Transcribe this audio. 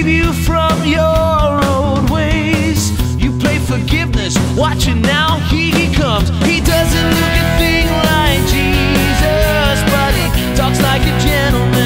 you from your old ways. You play forgiveness, watching now, here he comes. He doesn't look a thing like Jesus, but he talks like a gentleman.